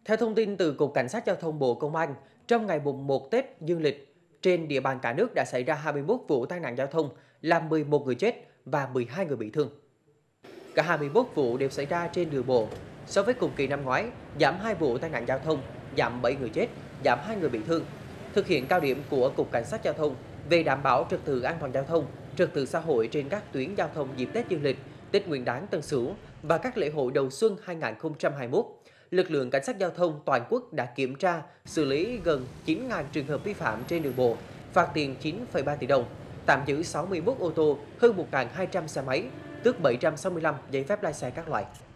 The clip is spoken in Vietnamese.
Theo thông tin từ Cục Cảnh sát Giao thông Bộ Công an, trong ngày mùng 1 Tết Dương lịch, trên địa bàn cả nước đã xảy ra 21 vụ tai nạn giao thông, làm 11 người chết và 12 người bị thương. Cả 21 vụ đều xảy ra trên đường bộ. So với cùng kỳ năm ngoái, giảm 2 vụ tai nạn giao thông, giảm 7 người chết, giảm 2 người bị thương. Thực hiện cao điểm của Cục Cảnh sát Giao thông về đảm bảo trật tự an toàn giao thông, trật tự xã hội trên các tuyến giao thông dịp Tết Dương lịch, Tết Nguyên đán Tân Sửu và các lễ hội đầu xuân 2021, lực lượng cảnh sát giao thông toàn quốc đã kiểm tra, xử lý gần 9.000 trường hợp vi phạm trên đường bộ, phạt tiền 9,3 tỷ đồng, tạm giữ 61 ô tô, hơn 1.200 xe máy, tước 765 giấy phép lái xe các loại.